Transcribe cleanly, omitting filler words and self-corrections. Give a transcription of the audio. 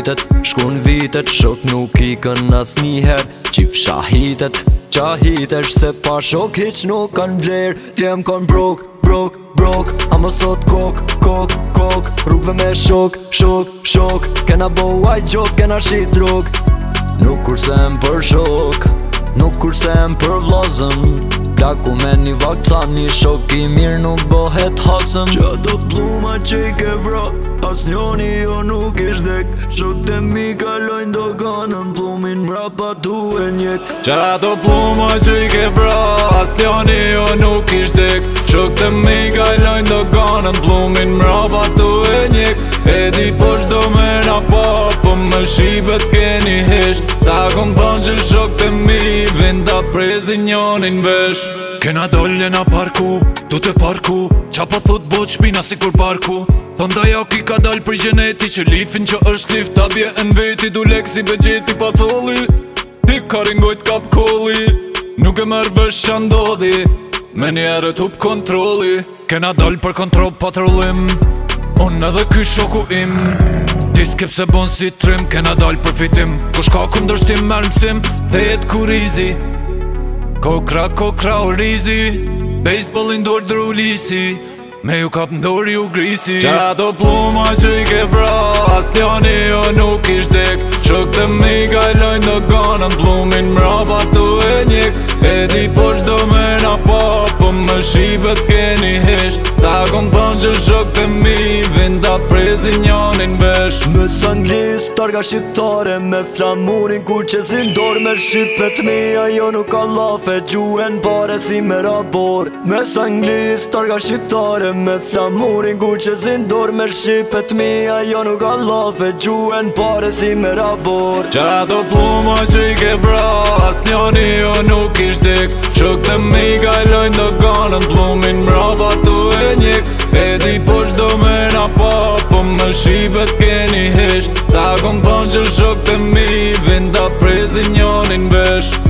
shahitet, shkun vitet, shok nuk i kën as njëher. Qif shahitet, qahitesh se pa shok hiq nuk kan vler. Jem kon brok, brok, brok, ama sot kok, kok, kok. Rrugve me shok, shok, shok, kena bo white joke, kena shit drog. Nuk kursem për shok, nuk kursem për vlozën. Plaku me një vakt tha një shok i mirë nuk bohet hasëm. Qa do pluma që i ke vra, as njoni jo nuk ish dek. Shok të mi kalojnë doganën, plumin mrapa tu e njek. Qa do pluma që i ke vra, as njoni jo nuk ish dek. Shok të mi kalojnë doganën, plumin mrapa tu e njek. E di po shdo me na pa, po më shibet keni hesht. Ta kom thonë që shok të mi vinda prezi njonin vesh. Kena dolle na parku, tu te parku. Qa po thot bot shpina si kur parku. Thon da jak i ka dal për gjeneti, që lifin që është lif ta bje në veti. Du lek si begjeti pa colli, ti ka ringojt kap kolli. Nuk e mërë vesh qa ndodhi, me njerë tup kontroli. Kena dal për kontrol patrollim, unë edhe ky shoku im. Ti s'kep se bon si trim, kena dal për fitim. Kush ka kundërshtim merë mësim, thejet kurizi. Kokra, kokra o rizi, baseball ndor drulisi. Me ju kap ndor ju grisi. Qa do pluma që i ke vra, as njoni jo nuk ish dek. Shok të mi gajlojnë doganën, plumin mrapa tu e njek. E di po shdo me na pa, po më shibet keni hesht. Ta kom thonë që shok të mi vinda prezi njonin vesh. Mës anglis, targa shqiptare, me flamurin kur që si ndor. Me shqipet mi, ajo nuk ka lafe, gjuen pare si me rabor. Mës anglis, targa shqiptare, me flamurin kur që si ndor. Me shqipet mi, ajo nuk ka lafe, gjuen pare si me rabor. Qa do pluma që i ke vra, as njoni jo nuk ish dek. Shok të mi gajlojnë doganën, plumin mrapa tu e njek. E di po shdo me na pa, po më shibet keni hesht. Ta kom thonë që shok të mi vinda prezi njonin vesh.